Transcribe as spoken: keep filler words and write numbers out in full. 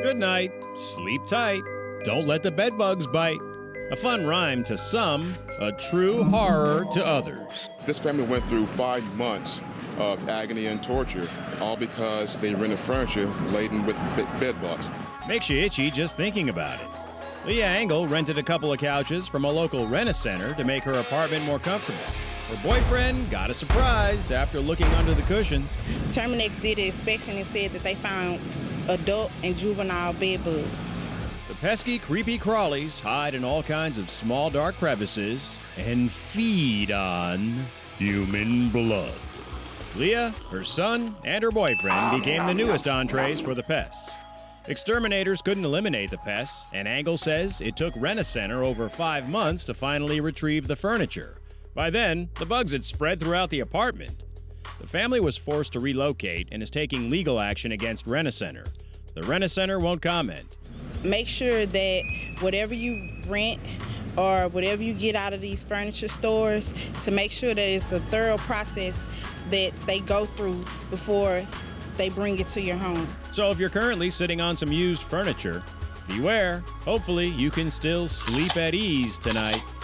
Good night, sleep tight, don't let the bed bugs bite. A fun rhyme to some, a true horror to others. This family went through five months of agony and torture, all because they rented furniture laden with bed bugs. Makes you itchy just thinking about it. Leah Engel rented a couple of couches from a local rent-a-center to make her apartment more comfortable. Her boyfriend got a surprise after looking under the cushions. Terminex did an inspection and said that they found adult and juvenile bed bugs. The pesky, creepy crawlies hide in all kinds of small, dark crevices and feed on human blood. Leah, her son, and her boyfriend became the newest entrees for the pests. Exterminators couldn't eliminate the pests, and Engel says it took Rent-A-Center over five months to finally retrieve the furniture. By then, the bugs had spread throughout the apartment. The family was forced to relocate and is taking legal action against Rent-A-Center. The Rent-A-Center won't comment. Make sure that whatever you rent or whatever you get out of these furniture stores, to make sure that it's a thorough process that they go through before they bring it to your home. So if you're currently sitting on some used furniture, beware. Hopefully you can still sleep at ease tonight.